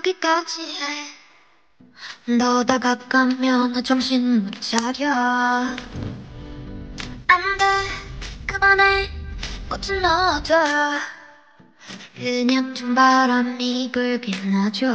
여기까지 해. 더 다가가면 나 정신 못 차려. 안 돼, 그만해, 꽃은 넣어둬. 그냥 좀 바람이 불긴 하죠.